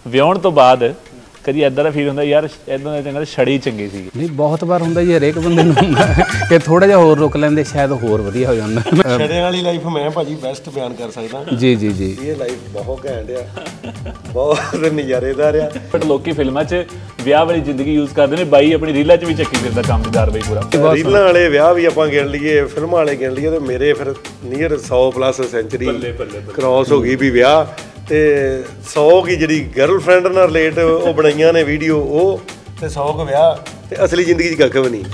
ਵਿਆਹਣ ਤੋਂ ਬਾਅਦ ਕਦੀ ਇਦਾਂ ਦਾ ਫੀਲ ਹੁੰਦਾ ਯਾਰ ਇਦਾਂ ਦਾ ਚੰਗਾ ਛੜੀ ਚੰਗੀ ਸੀ? ਨਹੀਂ, ਬਹੁਤ ਵਾਰ ਹੁੰਦਾ ਜੀ, ਹਰੇਕ ਬੰਦੇ ਨੂੰ ਹੁੰਦਾ ਕਿ ਥੋੜਾ ਜਿਹਾ ਹੋਰ ਰੁਕ ਲੈਂਦੇ ਸ਼ਾਇਦ ਹੋਰ ਵਧੀਆ ਹੋ ਜਾਂਦਾ। ਛੜੇ ਵਾਲੀ ਲਾਈਫ ਮੈਂ ਭਾਜੀ ਬੈਸਟ ਬਿਆਨ ਕਰ ਸਕਦਾ। ਜੀ ਜੀ ਜੀ, ਇਹ ਲਾਈਫ ਬਹੁਤ ਘੈਂਟ ਆ, ਬਹੁਤ ਨਜ਼ਾਰੇਦਾਰ ਆ। ਬਟ ਲੋਕੀ ਫਿਲਮਾਂ 'ਚ ਵਿਆਹ ਵਾਲੀ ਜ਼ਿੰਦਗੀ ਯੂਜ਼ ਕਰਦੇ ਨੇ, ਬਾਈ ਆਪਣੀ ਰੀਲਾਂ 'ਚ ਵੀ ਚੱਕੀ ਫਿਰਦਾ ਕੰਮਦਾਰ ਬਈ ਪੂਰਾ। ਰੀਲਾਂ ਵਾਲੇ ਵਿਆਹ ਵੀ ਆਪਾਂ ਗਿਣ ਲਈਏ, ਫਿਲਮਾਂ ਵਾਲੇ ਗਿਣ ਲਈਏ, ਤੇ ਮੇਰੇ ਫਿਰ ਨੀਅਰ 100+ ਸੈਂਚਰੀ ਕ੍ਰਾਸ ਹੋ ਗਈ ਵੀ ਵਿਆਹ। ਤੇ 100 ਕੀ ਜਿਹੜੀ ਗਰਲਫ੍ਰੈਂਡ ਨਾਲ ਰਿਲੇਟ ਉਹ ਬਣਾਈਆਂ ਨੇ ਵੀਡੀਓ, ਉਹ ਤੇ 100 ਕੁ ਵਿਆਹ। ਤੇ ਅਸਲੀ ਜ਼ਿੰਦਗੀ 'ਚ ਕੱਖ ਵੀ ਨਹੀਂ।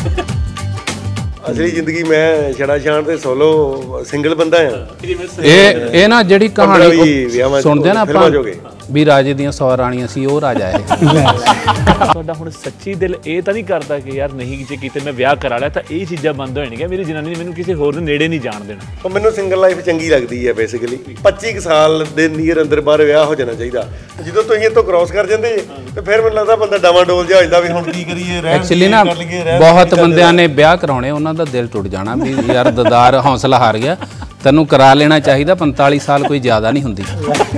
ਅਸਲੀ ਜ਼ਿੰਦਗੀ ਮੈਂ ਛੜਾ ਛਾਣ ਤੇ ਸੋਲੋ ਸਿੰਗਲ ਬੰਦਾ ਆ। ਇਹ ਨਾ ਜਿਹੜੀ ਕਹਾਣੀ ਸੁਣਦੇ ਨਾ ਆਪਾਂ ਜੋਗੇ ਵੀ ਰਾਜੇ ਦੀਆਂ 100 ਰਾਣੀਆਂ ਸੀ, ਉਹ ਰਾਜਾ ਹੈ। ਤੁਹਾਡਾ ਹੁਣ ਸੱਚੀ ਦਿਲ ਇਹ ਤਾਂ ਨਹੀਂ ਕਰਦਾ ਕਿ ਯਾਰ ਨਹੀਂ ਜੇ ਕਿਤੇ ਮੈਂ ਵਿਆਹ ਕਰਾ ਲਿਆ ਤਾਂ ਇਹ ਚੀਜ਼ਾਂ ਬੰਦ ਹੋ ਜਾਣਗੀਆਂ, ਮੇਰੀ ਜਨਾਨੀ ਨੇ ਮੈਨੂੰ ਕਿਸੇ ਹੋਰ ਦੇ ਨੇੜੇ ਨਹੀਂ ਜਾਣ ਦੇਣਾ? ਉਹ ਮੈਨੂੰ ਸਿੰਗਲ ਲਾਈਫ ਚੰਗੀ ਲੱਗਦੀ ਹੈ ਬੇਸਿਕਲੀ। 25 ਸਾਲ ਦੇ ਨੀਅਰ ਅੰਦਰ ਬਾਹਰ ਵਿਆਹ ਹੋ ਜਾਣਾ ਚਾਹੀਦਾ। ਜਦੋਂ ਤੁਸੀਂ ਇਹ ਤੋਂ ਕ੍ਰਾਸ ਕਰ ਜਾਂਦੇ ਤੇ ਫਿਰ ਮੈਨੂੰ ਲੱਗਦਾ ਬੰਦਾ ਡਾਵਾਂਡੋਲ ਜਿਹਾ ਹੋ ਜਾਂਦਾ ਵੀ ਹੁਣ ਕੀ ਕਰੀਏ, ਰਹਿਣ ਐਕਚੁਅਲੀ ਨਾ ਬਹੁਤ ਬੰਦਿਆਂ ਨੇ ਵਿਆਹ ਕਰਾਉਣੇ, ਉਹਨਾਂ ਦਾ ਦਿਲ ਟੁੱਟ ਜਾਣਾ ਵੀ ਯਾਰ ਦਦਾਰ ਹੌਸਲਾ ਹਾਰ ਗਿਆ, ਤੈਨੂੰ ਕਰਾ ਲੈਣਾ ਚਾਹੀਦਾ। 45 ਸਾਲ ਕੋਈ ਜ਼ਿਆਦਾ ਨਹੀਂ ਹੁੰਦੀ।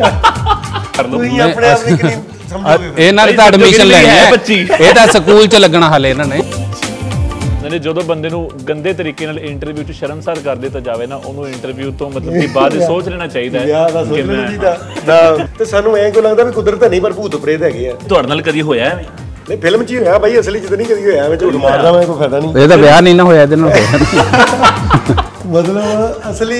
ਤੁਸੀਂ ਆਪਣੇ ਆਪ ਨੂੰ ਕਿੰਨੀ ਸਮਝੋਗੇ? ਇਹਨਾਂ ਨੇ ਤਾਂ ਐਡਮਿਸ਼ਨ ਲੈਣੀ ਹੈ, ਇਹ ਤਾਂ ਸਕੂਲ 'ਚ ਲੱਗਣਾ ਹਾਲੇ ਇਹਨਾਂ ਨੇ। ਜਦੋਂ ਬੰਦੇ ਨੂੰ ਗੰਦੇ ਤਰੀਕੇ ਨਾਲ ਇੰਟਰਵਿਊ 'ਚ ਸ਼ਰਮਸਾਰ ਕਰ ਦਿੱਤਾ ਜਾਵੇ ਨਾ, ਉਹਨੂੰ ਇੰਟਰਵਿਊ ਤੋਂ ਮਤਲਬ ਕਿ ਬਾਅਦ ਸੋਚ ਲੈਣਾ ਚਾਹੀਦਾ ਹੈ। ਤੇ ਸਾਨੂੰ ਐਂ ਕਿਉਂ ਲੱਗਦਾ ਵੀ ਕੁਦਰਤ ਨਹੀਂ, ਪਰ ਭੂਤ ਪ੍ਰੇਤ ਹੈਗੇ ਆ। ਤੁਹਾਡੇ ਨਾਲ ਕਦੀ ਹੋਇਆ ਐਵੇਂ? ਨਹੀਂ, ਫਿਲਮ 'ਚ ਹੀ ਹੋਇਆ ਬਾਈ, ਅਸਲੀ 'ਚ ਤਾਂ ਨਹੀਂ ਕਦੀ ਹੋਇਆ। ਐਵੇਂ ਝੂਠ ਮਾਰਦਾ ਮੈਂ, ਕੋਈ ਫਾਇਦਾ ਨਹੀਂ। ਇਹਦਾ ਵਿਆਹ ਨਹੀਂ ਨਾ ਹੋਇਆ ਇਹਦੇ ਨਾਲ, ਹੋਇਆ ਮਤਲਬ ਅਸਲੀ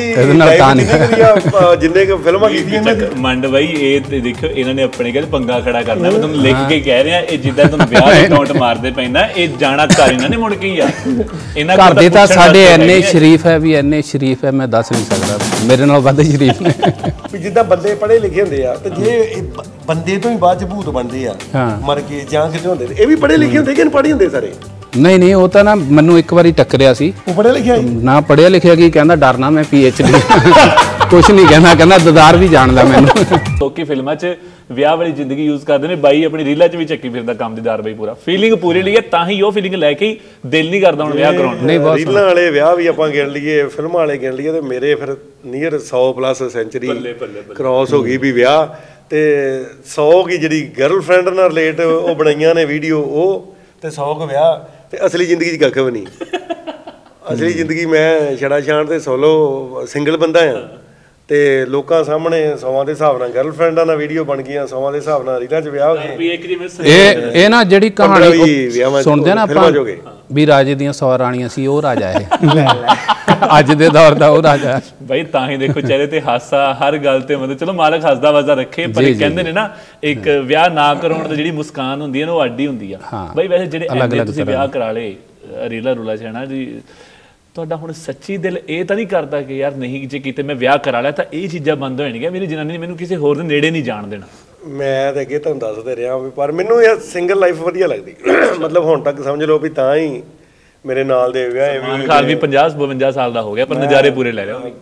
ਜਿੰਨੇ ਕੁ ਫਿਲਮਾਂ ਕੀਤੀਆਂ ਮੰਡ ਬਾਈ, ਇਹ ਤੇ ਦੇਖੋ ਇਹਨਾਂ ਨੇ ਆਪਣੇ ਕੋਲ ਪੰਗਾ ਖੜਾ ਕਰਨਾ। ਮੈਂ ਤੁਹਾਨੂੰ ਲਿਖ ਕੇ ਕਹਿ ਰਿਹਾ, ਇਹ ਜਿੱਦਾਂ ਤੁਹਾਨੂੰ ਵਿਆਹ ਦੇ ਟੌਂਟ ਮਾਰਦੇ ਪੈਂਦਾ, ਇਹ ਜਾਣਾ ਘਰ ਇਹਨਾਂ ਨੇ ਮੁੜ ਕੇ ਹੀ ਆ। ਇਹਨਾਂ ਘਰ ਦੇ ਤਾਂ ਸਾਡੇ ਇੰਨੇ ਸ਼ਰੀਫ ਹੈ ਵੀ ਇੰਨੇ ਸ਼ਰੀਫ ਹੈ, ਮੈਂ ਦੱਸ ਨਹੀਂ ਸਕਦਾ, ਮੇਰੇ ਨਾਲ ਵੱਧ ਸ਼ਰੀਫ ਨੇ। ਵੀ ਜਿੱਦਾਂ ਬੰਦੇ ਪੜ੍ਹੇ ਲਿਖੇ ਹੁੰਦੇ ਆ, ਤੇ ਜੇ ਬੰਦੇ ਤੋਂ ਹੀ ਬਾਅਦ ਚ ਭੂਤ ਬਣਦੇ ਆ ਮਰ ਕੇ ਜਾਂ ਕਿਤੇ ਹੁੰਦੇ, ਇਹ ਵੀ ਪੜ੍ਹੇ ਲਿਖੇ ਹੁੰਦੇ ਕਿ ਅਨਪੜ੍ਹ ਹੁੰਦੇ ਸਾਰੇ? ਨਹੀਂ ਨਹੀਂ, ਉਹ ਤਾਂ ਨਾ ਮੈਨੂੰ ਇੱਕ ਵਾਰੀ ਟੱਕਰਿਆ ਸੀ। ਉਹ ਪੜ੍ਹਿਆ ਲਿਖਿਆ ਨਾ ਪੜ੍ਹਿਆ ਲਿਖਿਆ ਕੀ ਕਹਿੰਦਾ, ਡਰਨਾ ਮੈਂ PhD ਕੁਛ ਨਹੀਂ ਕਹਿੰਦਾ ਦਦਾਰ ਵੀ ਜਾਣਦਾ ਮੈਨੂੰ। ਲੋਕੀ ਫਿਲਮਾਂ 'ਚ ਵਿਆਹ ਵਾਲੀ ਜ਼ਿੰਦਗੀ ਯੂਜ਼ ਕਰਦੇ ਨੇ, ਬਾਈ ਆਪਣੀ ਰੀਲਾਂ 'ਚ ਵੀ ਚੱਕੀ ਫਿਰਦਾ ਕੰਮਦਾਰ ਬਈ ਪੂਰਾ। ਫੀਲਿੰਗ ਪੂਰੀ ਲਈ ਹੈ, ਤਾਂ ਹੀ ਉਹ ਫੀਲਿੰਗ ਲੈ ਕੇ ਦਿਲ ਨਹੀਂ ਕਰਦਾ ਹੁਣ ਵਿਆਹ ਕਰਾਉਣ ਨੂੰ। ਰੀਲਾਂ ਵਾਲੇ ਵਿਆਹ ਵੀ ਆਪਾਂ ਗਿਣ ਲਈਏ, ਫਿਲਮਾਂ ਵਾਲੇ ਗਿਣ ਲਈਏ, ਤੇ ਮੇਰੇ ਫਿਰ ਨੀਅਰ 100+ ਸੈਂਚਰੀ ਕ੍ਰਾਸ ਹੋ ਗਈ ਵੀ ਵਿਆਹ। ਤੇ 100 ਕੀ ਜਿਹੜੀ ਗਰਲਫ੍ਰੈਂਡ ਨਾਲ ਰਿਲੇਟ ਉਹ ਬਣਾਈਆਂ ਨੇ ਵੀਡੀਓ, ਉਹ ਤੇ 100 ਕੁ ਵਿਆਹ। ਤੇ ਅਸਲੀ ਜ਼ਿੰਦਗੀ 'ਚ ਕੱਖ ਵੀ ਨਹੀਂ। ਅਸਲੀ ਜ਼ਿੰਦਗੀ ਮੈਂ ਛੜਾ ਛਾਣ ਤੇ ਸੋਲੋ ਸਿੰਗਲ ਬੰਦਾ ਆ। ਤੇ ਲੋਕਾਂ ਸਾਹਮਣੇ 100 ਦੇ ਹਿਸਾਬ ਨਾਲ ਗਰਲਫ੍ਰੈਂਡਾਂ ਨਾਲ ਵੀਡੀਓ ਬਣ ਗਈਆਂ, 100 ਦੇ ਹਿਸਾਬ ਨਾਲ ਰੀਲਾਂ 'ਚ ਵਿਆਹ ਹੋ ਗਏ। ਇਹ ਨਾ ਜਿਹੜੀ ਕਹਾਣੀ ਸੁਣਦੇ ਨਾ ਆਪਾਂ ਵੀ ਰਾਜੇ ਦੀਆਂ 100 ਰਾਣੀਆਂ ਸੀ, ਉਹ ਰਾਜਾ ਹੈ ਅੱਜ ਦੇ ਦੌਰ ਦਾ, ਉਹ ਰਾਜਾ ਬਾਈ। ਤਾਂ ਹੀ ਦੇਖੋ ਚਿਹਰੇ ਤੇ ਹਾਸਾ ਹਰ ਗੱਲ ਤੇ, ਮਤਲਬ ਚਲੋ ਮਾਲਕ ਹੱਸਦਾ ਵਸਦਾ ਰੱਖੇ, ਪਰ ਕਹਿੰਦੇ ਨੇ ਨਾ ਇੱਕ ਵਿਆਹ ਨਾ ਕਰਾਉਣ ਦੀ ਜਿਹੜੀ ਮੁਸਕਾਨ ਹੁੰਦੀ ਹੈ ਨਾ, ਉਹ ਅੱਡੀ ਹੁੰਦੀ ਆ ਬਾਈ। ਵੈਸੇ ਜਿਹੜੇ ਤੁਸੀਂ ਵਿਆਹ ਕਰਾ ਲਏ ਰੀਲਾ ਰੂਲਾ 'ਚ ਹੈ ਨਾ ਜੀ, ਤੁਹਾਡਾ ਹੁਣ ਸੱਚੀ ਦਿਲ ਇਹ ਤਾਂ ਨਹੀਂ ਕਰਦਾ ਕਿ ਯਾਰ ਨਹੀਂ ਜੇ ਕਿਤੇ ਮੈਂ ਵਿਆਹ ਕਰਾ ਲਿਆ ਤਾਂ ਇਹ ਚੀਜ਼ਾਂ ਬੰਦ ਹੋ ਜਾਣਗੀਆਂ, ਮੇਰੀ ਜਨਾਨੀ ਨੇ ਮੈਨੂੰ ਕਿਸੇ ਹੋਰ ਦੇ ਨੇੜੇ ਨਹੀਂ ਜਾਣ ਦੇਣਾ? ਮੈਂ ਤਾਂ ਅੱਗੇ ਤੁਹਾਨੂੰ ਦੱਸਦੇ ਰਿਹਾ ਵੀ, ਪਰ ਮੈਨੂੰ ਯਾਰ ਸਿੰਗਲ ਲਾਈਫ ਵਧੀਆ ਲੱਗਦੀ। ਮਤਲਬ ਹੁਣ ਤੱਕ ਸਮਝ ਲਓ ਵੀ, ਤਾਂ ਹੀ ਮੇਰੇ ਨਾਲ ਦੇ ਵਿਆਹ ਖਾਨ ਵੀ 50-52 ਸਾਲ ਦਾ ਹੋ ਗਿਆ, ਪਰ ਨਜ਼ਾਰੇ ਪੂਰੇ ਲੈ ਰਿਹਾ।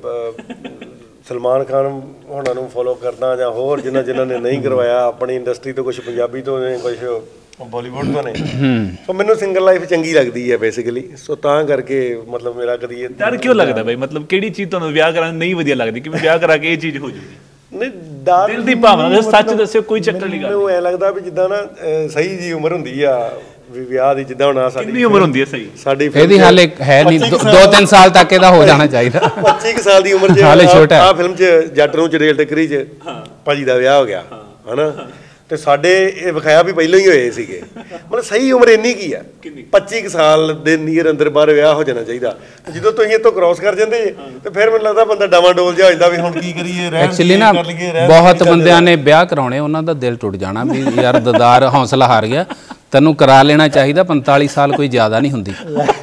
ਸਲਮਾਨ ਖਾਨ ਉਹਨਾਂ ਨੂੰ ਫੋਲੋ ਕਰਦਾ, ਜਾਂ ਹੋਰ ਜਿਨ੍ਹਾਂ ਨੇ ਨਹੀਂ ਕਰਵਾਇਆ ਆਪਣੀ ਇੰਡਸਟਰੀ ਤੋਂ, ਕੁਛ ਪੰਜਾਬੀ ਤੋਂ ਨੇ, ਕੁਛ ਬਾਲੀਵੁੱਡ ਤੋਂ ਨੇ। ਸੋ ਮੈਨੂੰ ਸਿੰਗਲ ਲਾਈਫ ਚੰਗੀ ਲੱਗਦੀ ਹੈ ਬੇਸਿਕਲੀ। ਸੋ ਤਾਂ ਕਰਕੇ ਮਤਲਬ ਮੇਰਾ ਕਦੀ ਇਹ ਡਰ ਕਿਉਂ ਲੱਗਦਾ ਬਾਈ? ਮਤਲਬ ਕਿਹੜੀ ਚੀਜ਼ ਤੁਹਾਨੂੰ ਵਿਆਹ ਕਰਾਉਣ ਨਹੀਂ ਵਧੀਆ ਲੱਗਦੀ ਕਿ ਮੈਂ ਵਿਆਹ ਕਰਾ ਕੇ ਇਹ ਚੀਜ਼ ਹੋ ਜੂਗੀ? ਨਹੀਂ, ਡਰ ਦਿਲ ਦੀ ਭਾਵਨਾ, ਸੱਚ ਦੱਸਿਓ, ਕੋਈ ਚੱਕਰ ਨਹੀਂ। ਮੈਨੂੰ ਐਂ ਲੱਗਦਾ ਵੀ ਜਿੱਦਾਂ ਨਾ ਸਹੀ ਜੀ ਉਮਰ ਹੁੰਦੀ ਆ ਵੀ ਵਿਆਹ ਦੀ, ਜਿੱਦਾਂ ਹੁਣ ਸਾਡੀ ਕਿੰਨੀ ਉਮਰ ਹੁੰਦੀ ਹੈ ਸਹੀ? ਸਾਡੀ ਇਹਦੀ ਹਾਲੇ ਹੈ ਨਹੀਂ, 2-3 ਸਾਲ ਤੱਕ ਇਹਦਾ ਹੋ ਜਾਣਾ ਚਾਹੀਦਾ। 25 ਸਾਲ ਦੀ ਉਮਰ 'ਚ ਹਾਲੇ ਛੋਟਾ। ਆਹ ਫਿਲਮ 'ਚ ਜੱਟ ਨੂੰ ਚੜੇਲ ਟੱਕਰੀ 'ਚ ਭਾਜੀ ਦਾ ਵਿਆਹ ਹੋ ਗਿਆ ਹਨਾ, ਤੇ ਸਾਡੇ ਇਹ ਵਿਖਾਇਆ ਵੀ ਪਹਿਲਾਂ ਹੀ ਹੋਏ ਸੀਗੇ। ਮਤਲਬ ਸਹੀ ਉਮਰ ਇੰਨੀ ਕੀ ਆ, 25 ਸਾਲ ਦੇ ਨੀਅਰ ਅੰਦਰ ਬਾਹਰ ਵਿਆਹ ਹੋ ਜਾਣਾ ਚਾਹੀਦਾ। ਜਦੋਂ ਤੁਸੀਂ ਇਹ ਤੋਂ ਕ੍ਰਾਸ ਕਰ ਜਾਂਦੇ ਤੇ ਫਿਰ ਮੈਨੂੰ ਲੱਗਦਾ ਬੰਦਾ ਡਾਵਾਂਡੋਲ ਜਿਹਾ ਹੋ ਜਾਂਦਾ ਵੀ ਹੁਣ ਕੀ ਕਰੀਏ, ਰਹਿਣ ਐਕਚੁਅਲੀ ਨਾ ਬਹੁਤ ਬੰਦਿਆਂ ਨੇ ਵਿਆਹ ਕਰਾਉਣੇ, ਉਹਨਾਂ ਦਾ ਦਿਲ ਟੁੱਟ ਜਾਣਾ ਵੀ ਯਾਰ ਦਦਾਰ ਹੌਸਲਾ ਹਾਰ ਗਿਆ, ਤੈਨੂੰ ਕਰਾ ਲੈਣਾ ਚਾਹੀਦਾ। 45 ਸਾਲ ਕੋਈ ਜ਼ਿਆਦਾ ਨਹੀਂ ਹੁੰਦੀ।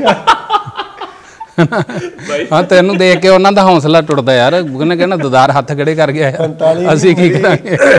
ਹਾਂ, ਤੈਨੂੰ ਦੇਖ ਕੇ ਉਹਨਾਂ ਦਾ ਹੌਸਲਾ ਟੁੱਟਦਾ ਯਾਰ, ਉਹਨੇ ਕਹਿਣਾ ਦਦਾਰ ਹੱਥ ਖੜੇ ਕਰ ਗਿਆ, ਅਸੀਂ ਕੀ ਕਰਾਂਗੇ।